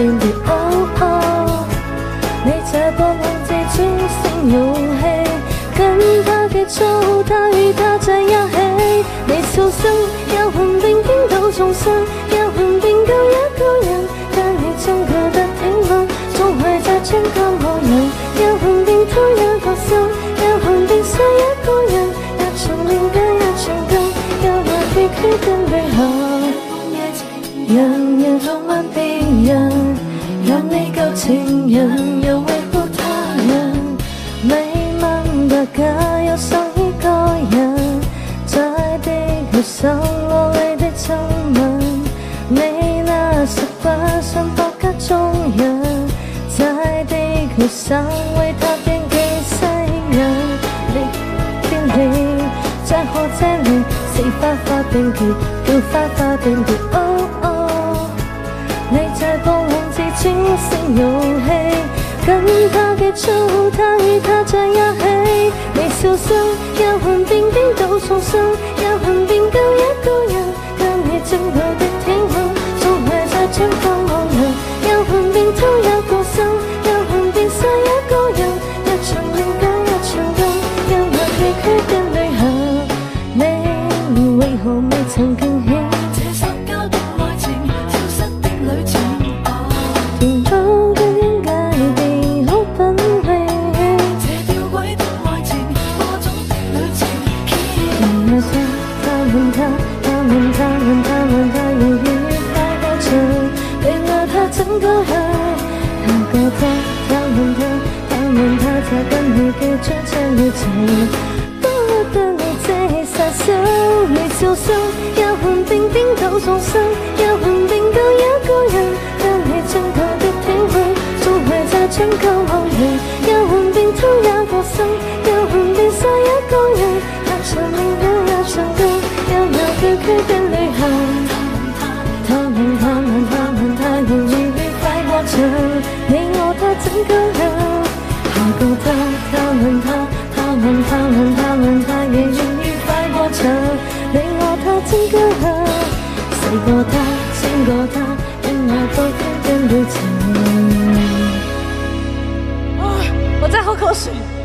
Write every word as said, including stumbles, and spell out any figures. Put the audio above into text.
變別哦哦。你這個文字專性遊戲，跟他結束，他與他在一起。你笑聲遊魂並顛倒重生，遊魂變夠一個人，但你將佢的聽聞，總會再轉交某人。遊魂變偷一個心，遊魂變碎一個人，一場戀歌一場歌，有那崎嶇的旅行。人人浪漫別人，讓你舊情人又維護他人，沒問大家要上一個人，在地球上落淚的親吻，你那十八歲國家中人，在地球上為他變給世人，你變你在何這裡，是花花變結，叫花花變結哦哦。你這個文字專性遊戲，跟他結束，他與他在一起。你笑聲遊魂變顛倒重生，遊魂變夠一個人，跟你整個的天空，總會再轉交某人。遊魂變偷一個心，遊魂變碎一個人，一場戀歌一場歌，有那崎嶇的旅行。你為何未曾驚喜？跟你記住這旅程，多得你這殺手，你笑聲遊魂並顛倒重生，遊魂並夠一個人，跟你整個的天空，總會再轉交某人。遊魂變偷一個心，遊魂變碎一個人，一場戀歌一場歌，有那崎嶇的旅行。他們他們他們太容易愉快過場，你我他整個人。下個他，他們他，他們他們他們太容易愉快過場，你我他整個人，四個他，千個他，因那多天的旅程。啊，我真係好口水。